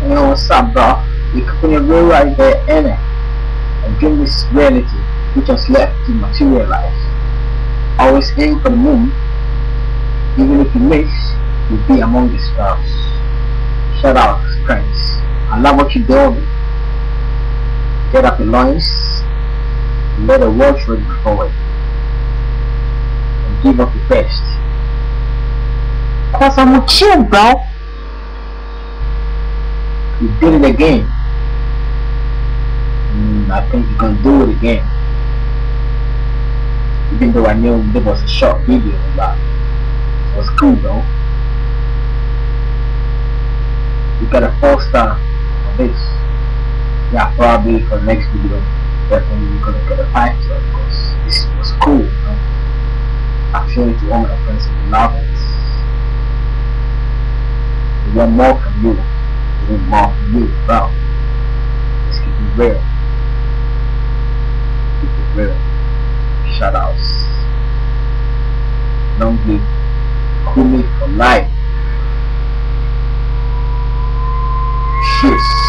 Yo, what's up, bro? You keeping it real right there, innit? And dream this reality which has left to materialize. Always aim for the moon. Even if you miss, you'll be among the stars. Shout out, friends. I love what you're doing. Get up your loins. And let the world show you forward. And give up your best. Cause I'm with you, bro. You did it again. I think you're gonna do it again. Even though I knew there was a short video, but it was cool though. You got a 4-star on this. Yeah, probably for the next video, definitely you're gonna get a 5-star because this was cool, you know. I'm showing it to all my friends who love it. We want more from you. We want more from you, bro. Let's keep it real. Keep it real. Shout outs. Long live Kumi for life. Cheers.